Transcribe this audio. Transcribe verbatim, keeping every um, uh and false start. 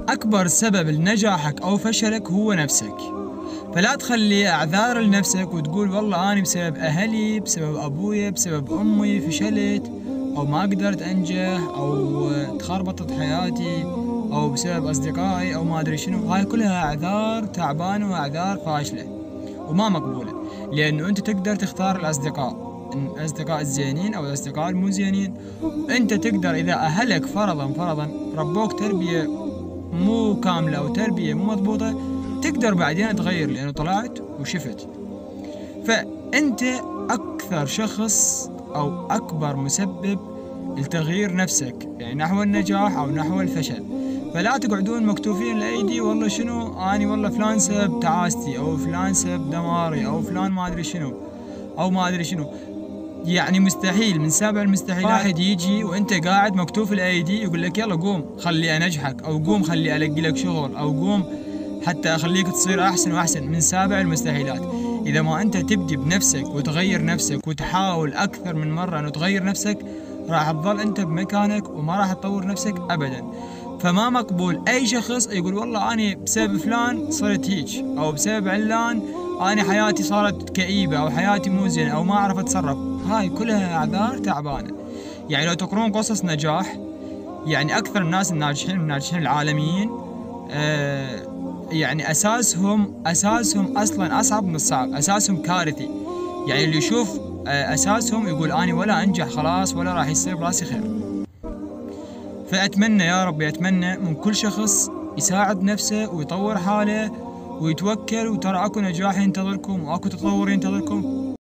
أكبر سبب لنجاحك أو فشلك هو نفسك، فلا تخلي أعذار لنفسك وتقول والله أنا بسبب أهلي، بسبب أبوي، بسبب أمي فشلت أو ما قدرت أنجح أو تخربطت حياتي أو بسبب أصدقائي أو ما أدري شنو. هاي كلها أعذار تعبانة وأعذار فاشلة وما مقبولة، لأنه أنت تقدر تختار الأصدقاء، الأصدقاء الزينين أو الأصدقاء المو زينين. أنت تقدر إذا أهلك فرضا فرضا ربوك تربية مو كاملة أو تربية مو مضبوطة، تقدر بعدين تغير لأنه طلعت وشفت. فأنت أكثر شخص أو أكبر مسبب لتغيير نفسك يعني نحو النجاح أو نحو الفشل. فلا تقعدون مكتوفين الأيدي والله شنو أني والله فلان سبب تعاستي أو فلان سبب دماري أو فلان ما أدري شنو أو ما أدري شنو. يعني مستحيل من سابع المستحيلات واحد يجي وأنت قاعد مكتوف الأيدي يقول لك يلا قوم خلي أنجحك أو قوم خلي ألقي لك شغل أو قوم حتى أخليك تصير أحسن وأحسن. من سابع المستحيلات. إذا ما أنت تبدي بنفسك وتغير نفسك وتحاول أكثر من مرة أنه تغير نفسك، راح تظل أنت بمكانك وما راح تطور نفسك أبدا. فما مقبول أي شخص يقول والله أنا بسبب فلان صرت هيك أو بسبب علان أنا حياتي صارت كئيبة أو حياتي مو زينة أو ما أعرف أتصرف. هاي كلها أعذار تعبانة. يعني لو تقرون قصص نجاح، يعني أكثر الناس الناجحين الناجحين العالميين آه يعني أساسهم أساسهم أصلا أصعب من الصعب، أساسهم كارثي. يعني اللي يشوف آه أساسهم يقول أنا ولا أنجح خلاص ولا راح يصير براسي خير. فأتمنى يا ربي أتمنى من كل شخص يساعد نفسه ويطور حاله ويتوكل، وترى أكو نجاح ينتظركم وأكو تطور ينتظركم.